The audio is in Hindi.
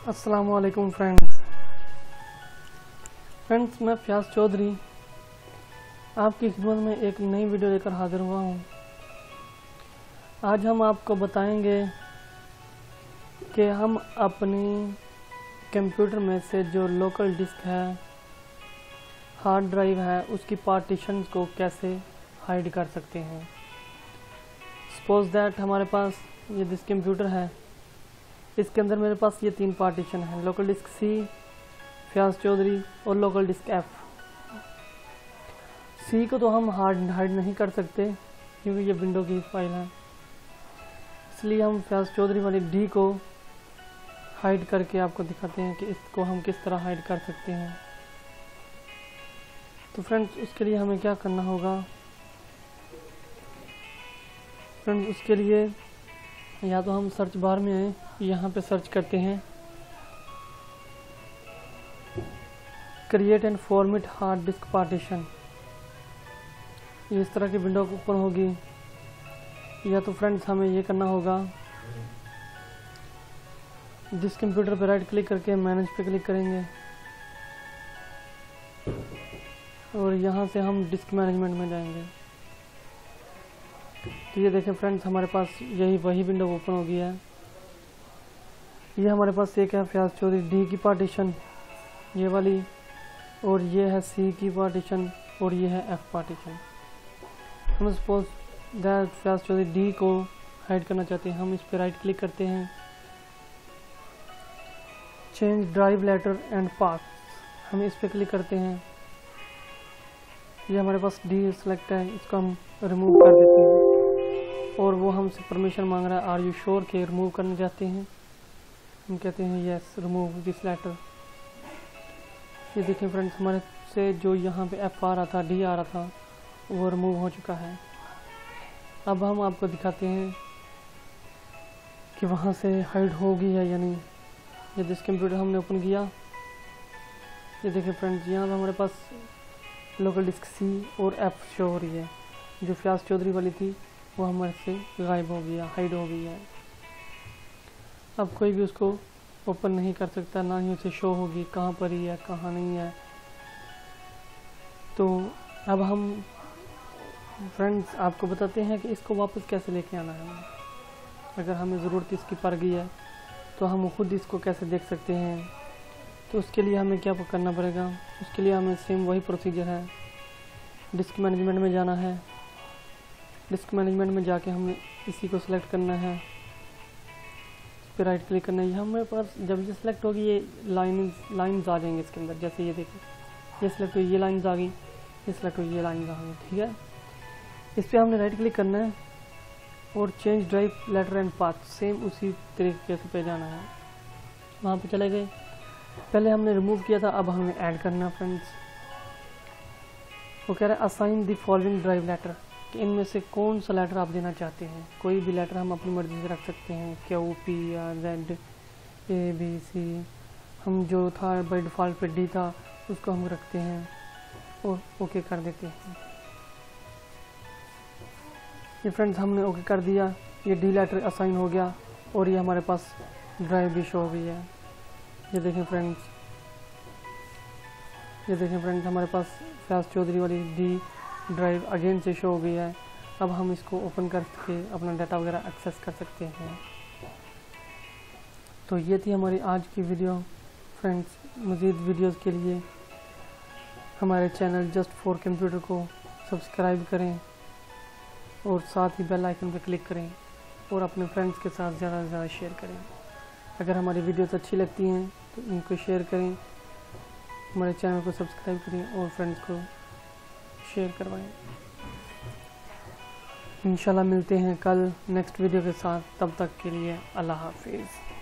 अस्सलामुअलैकुम फ्रेंड्स। मैं फयाज चौधरी आपकी खिदमत में एक नई वीडियो लेकर हाजिर हुआ हूँ। आज हम आपको बताएंगे कि हम अपनी कंप्यूटर में से जो लोकल डिस्क है, हार्ड ड्राइव है, उसकी पार्टीशंस को कैसे हाइड कर सकते हैं। सपोज दैट हमारे पास ये दिस कंप्यूटर है, इसके अंदर मेरे पास ये 3 पार्टीशन है, local disk C, Fayaz Chaudhary और लोकल डिस्क एफ। सी को तो हम हाइड नहीं कर सकते क्योंकि ये विंडो की फाइल है, इसलिए हम फयाज चौधरी वाली डी को हाइड करके आपको दिखाते हैं कि इसको हम किस तरह हाइड कर सकते हैं। तो फ्रेंड्स, उसके लिए हमें क्या करना होगा। फ्रेंड्स, उसके लिए या तो हम सर्च बार में आए, यहाँ पे सर्च करते हैं create and format hard disk partition. ये इस तरह की विंडो ओपन होगी। या तो फ्रेंड्स हमें ये करना होगा, जिस कंप्यूटर पर राइट क्लिक करके मैनेज पे क्लिक करेंगे और यहाँ से हम डिस्क मैनेजमेंट में जाएंगे। तो ये देखें फ्रेंड्स, हमारे पास वही विंडो ओपन हो गई है। ये हमारे पास एक है फयाज चौधरी डी की पार्टीशन, ये वाली, और ये है सी की पार्टीशन, और ये है एफ पार्टीशन। हम suppose that Fayaz Chaudhary D को हाइड करना चाहते हैं। हम इस पर राइट क्लिक करते हैं, change drive letter and path, हम इस पर क्लिक करते हैं। ये हमारे पास डी सेलेक्ट है, इसको हम रिमूव कर देते हैं और वो हमसे परमिशन मांग रहा है, आर यू श्योर के रिमूव करना चाहते हैं। हम कहते हैं यस, रिमूव दिस लेटर। ये देखिए फ्रेंड्स, हमारे से जो यहाँ पे एफ आ रहा था, डी आ रहा था, वो रिमूव हो चुका है। अब हम आपको दिखाते हैं कि वहाँ से हाइड होगी है या नहीं। ये जिस कंप्यूटर हमने ओपन किया, ये देखिए फ्रेंड्स, यहाँ पे हमारे पास लोकल डिस्क सी और एफ शो हो रही है। जो फयाज चौधरी वाली थी वो हमारे से गायब हो गया, हाइड हो गई है। अब कोई भी उसको ओपन नहीं कर सकता, ना ही उसे शो होगी कहाँ पर ही है, कहाँ नहीं है। तो अब हम फ्रेंड्स आपको बताते हैं कि इसको वापस कैसे लेके आना है। अगर हमें ज़रूरत इसकी पड़ गई है तो हम खुद इसको कैसे देख सकते हैं। तो उसके लिए हमें क्या करना पड़ेगा। उसके लिए हमें सेम वही प्रोसीजर है, डिस्क मैनेजमेंट में जाना है। डिस्क मैनेजमेंट में जाके हमने इसी को सिलेक्ट करना है, इस पर राइट क्लिक करना है। हमारे पास जब ये सिलेक्ट होगी, ये लाइन्स आ जाएंगे इसके अंदर। जैसे ये देखिए, ये सिलेक्ट हुई, ये लाइन्स आ गई, ये सिलेक्ट हुई, ये लाइन्स आ गई। ठीक है, इस पर हमने राइट क्लिक करना है और change drive letter and path, same उसी तरीके से पे जाना है। वहाँ पे चले गए, पहले हमने रिमूव किया था, अब हमें ऐड करना है। फ्रेंड्स, वो कह रहा है assign the following drive letter, कि इनमें से कौन सा लेटर आप देना चाहते हैं। कोई भी लेटर हम अपनी मर्ज़ी से रख सकते हैं, Q, P, R, Z, A, B, C. हम जो था बाई डिफ़ॉल्ट पे डी था, उसको हम रखते हैं और ओके कर देते हैं। ये फ्रेंड्स, हमने ओके कर दिया, ये डी लेटर असाइन हो गया और ये हमारे पास ड्राइव भी शो हो गई है। ये देखें फ्रेंड्स, हमारे पास फयाज चौधरी वाली डी ड्राइव अगेन से शो हो गई है। अब हम इसको ओपन करके अपना डाटा वगैरह एक्सेस कर सकते हैं। तो ये थी हमारी आज की वीडियो। फ्रेंड्स, मज़ीद वीडियोस के लिए हमारे चैनल जस्ट फॉर कंप्यूटर को सब्सक्राइब करें और साथ ही बेल आइकन पर क्लिक करें और अपने फ्रेंड्स के साथ ज़्यादा से ज़्यादा शेयर करें। अगर हमारी वीडियोस अच्छी लगती हैं तो इनको शेयर करें, हमारे चैनल को सब्सक्राइब करें और फ्रेंड्स को शेयर करवाएं। इंशाल्लाह मिलते हैं कल नेक्स्ट वीडियो के साथ। तब तक के लिए अल्लाह हाफिज़।